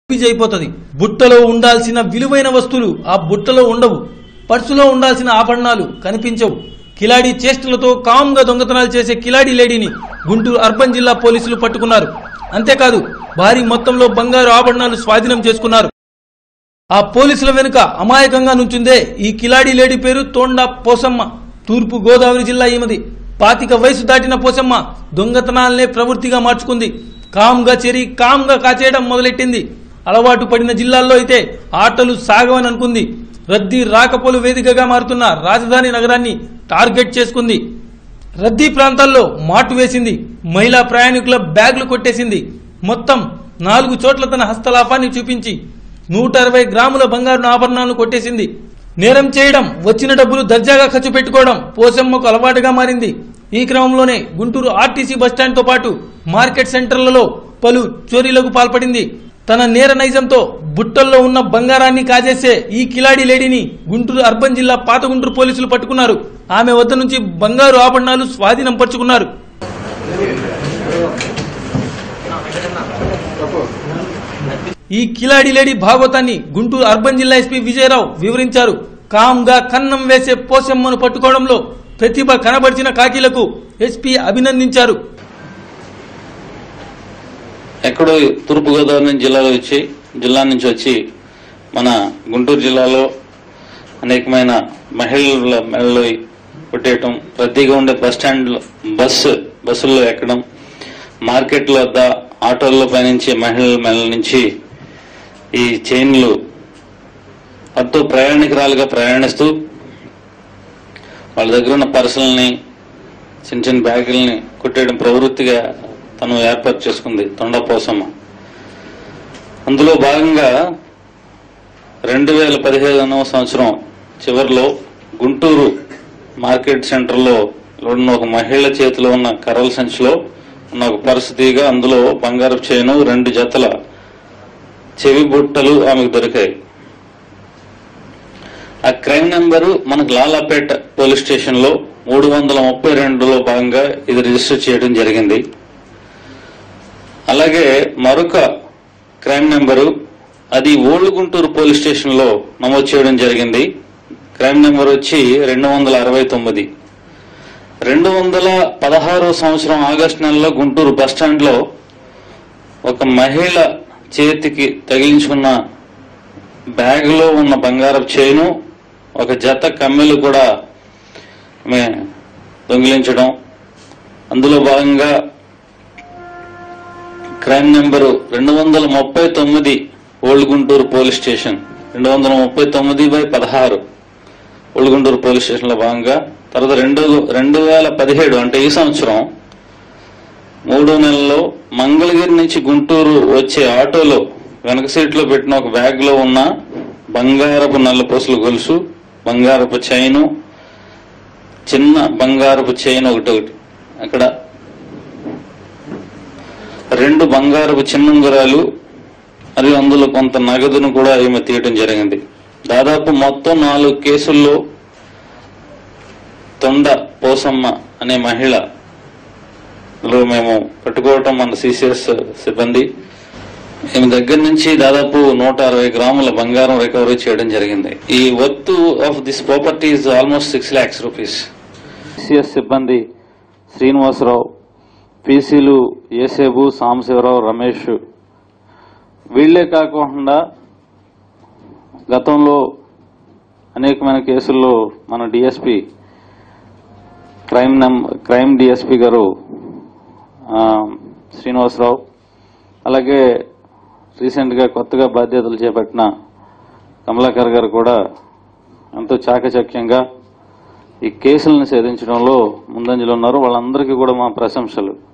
అయిపోతుంది. బుట్టలో ఉండాల్సిన విలువైన వస్తువులు ఆ బుట్టలో ఉండవు. పర్సులో ఉండాల్సిన ఆభరణాలు కనిపించవు. కిలాడి చేష్టలతో కామ్గా దొంగతనాలు చేసే కిలాడి లేడీని గుంటూరు అర్బన్ జిల్లా పోలీసులు పట్టుకున్నారు. అంతేకాదు భారీ మొత్తంలో బంగారు ఆభరణాలు స్వాధీనం చేసుకున్నారు. ఆ పోలీసుల వెనుక అమాయకంగా నుంచుందే ఈ కిలాడి లేడీ పేరు తోండా పోసమ్మ. తూర్పు గోదావరి జిల్లా ఈమెది. 25 వయసు దాటిన పోసమ్మ దొంగతనాలనే ప్రవృత్తిగా మార్చుకుంది. కామ్గా చేరి కామ్గా కాచేయడం మొదలెట్టింది. అలవాటు పడిన జిల్లాల్లో అయితే ఆటలు సాగవని అనుకుంది. రద్దీ రాకపోలు వేదికగా మారుతున్న రాజధాని నగరాన్ని టార్గెట్ చేసుకుంది. రద్దీ ప్రాంతాల్లో మాటు వేసింది. మహిళా ప్రయాణికుల బ్యాగులు కొట్టేసింది. మొత్తం 4 చోట్ల తన హస్తలాపాన్ని చూపించి 160 గ్రాముల బంగారు ఆభరణాలను కొట్టేసింది. నేరం చేయడం, వచ్చిన డబ్బులు దర్జాగా ఖర్చు పెట్టుకోవడం పోసమ్మకు అలవాటుగా మారింది. ఈ క్రమంలోనే గుంటూరు ఆర్టీసీ బస్టాండ్ తో పాటు మార్కెట్ సెంటర్లలో పలు చోరీలకు పాల్పడింది. తన నేర నైజంతో బుట్టల్లో ఉన్న బంగారాన్ని కాజేసే ఈ కిలాడి లేడీని గుంటూరు అర్బన్ జిల్లా పాత గుంటూరు పోలీసులు పట్టుకున్నారు. ఆమె వద్ద నుంచి బంగారు ఆభరణాలు స్వాధీనం పరుచుకున్నారు. ఈ కిలాడి లేడీ భాగవతాన్ని గుంటూరు అర్బన్ జిల్లా ఎస్పీ విజయరావు వివరించారు. కామ్గా కన్నం వేసే పోసమ్మను పట్టుకోవడంలో ప్రతిభ కనబరిచిన కాకీలకు ఎస్పీ అభినందించారు. ఎక్కడో తూర్పుగోదావరి జిల్లా నుంచి వచ్చి మన గుంటూరు జిల్లాలో అనేకమైన మహిళల మెడలో కొట్టేయటం, రద్దీగా ఉండే బస్సుల్లో ఎక్కడం, మార్కెట్ల వద్ద ఆటోల్లో పయనించే మహిళల మెడల నుంచి ఈ చైన్లు అటు ప్రయాణికురాలుగా ప్రయాణిస్తూ వాళ్ళ దగ్గర ఉన్న పర్సుల్ని, చిన్న చిన్న బ్యాగుల్ని కొట్టేయడం ప్రవృత్తిగా తను ఏర్పాటు చేసుకుంది తొండా పోసమ్మ. అందులో భాగంగా 2017వ సంవత్సరం చివరిలో గుంటూరు మార్కెట్ సెంటర్లో ఉన్న ఒక మహిళ చేతిలో ఉన్న కర్రల సంచిలో ఉన్న ఒక పర్సు తీగా అందులో బంగారు చైను, 2 జతల చెవి బుట్టలు ఆమెకు దొరికాయి. ఆ క్రైమ్ నెంబరు మనకు లాలాపేట పోలీస్ స్టేషన్ లో 332లో భాగంగా ఇది రిజిస్టర్ చేయడం జరిగింది. అలాగే మరొక క్రైమ్ నెంబరు అది ఓల్డ్ గుంటూరు పోలీస్ స్టేషన్ లో నమోదు చేయడం జరిగింది. క్రైమ్ నెంబర్ వచ్చి 269. 2016వ సంవత్సరం ఆగస్టు నెలలో గుంటూరు బస్టాండ్ లో ఒక మహిళ చేతికి తగిలించుకున్న బ్యాగులో ఉన్న బంగారపు చైను, ఒక జత కమ్మెలు కూడా దొంగిలించడం. అందులో భాగంగా crime number 239 old Guntur police station, 239/16 old Guntur police station లో భాగంగా తర్వాత 2017 అంటే ఈ సంవత్సరం 3 నెలల్లో మంగళగిరి నుంచి గుంటూరు వచ్చే ఆటోలో వెనక సీట్లో పెట్టిన ఒక బ్యాగ్ లో ఉన్న బంగారపు నల్లపూసల గొలుసు, బంగారపు చైను, చిన్న బంగారపు చైన్ ఒకటి, అక్కడ 2 బంగారపు చిన్నుంగరాలు, మరియు అందులో కొంత నగదును కూడా ఈమె తీయటం జరిగింది. దాదాపు మొత్తం 4 కేసుల్లో తొండ పోసమ్మ అనే మహిళలో మేము పట్టుకోవటం మన సిసిఎస్ సిబ్బంది ఈమె దగ్గర నుంచి దాదాపు 160 గ్రాముల బంగారం రికవరీ చేయడం జరిగింది. ఈ worth of this property is almost 6 lakhs rupees. CCS సిబ్బంది శ్రీనివాసరావు, పీసీలు ఏసేబు, సాంబశివరావు, రమేష్, వీళ్లే కాకుండా గతంలో అనేకమైన కేసుల్లో మన డిఎస్పీ క్రైమ్ డిఎస్పీ గారు శ్రీనివాసరావు, అలాగే రీసెంట్ గా కొత్తగా బాధ్యతలు చేపట్టిన కమలాకర్ గారు కూడా ఎంతో చాకచక్యంగా ఈ కేసులను ఛేదించడంలో ముందంజలో ఉన్నారు. వాళ్ళందరికీ కూడా మా ప్రశంసలు.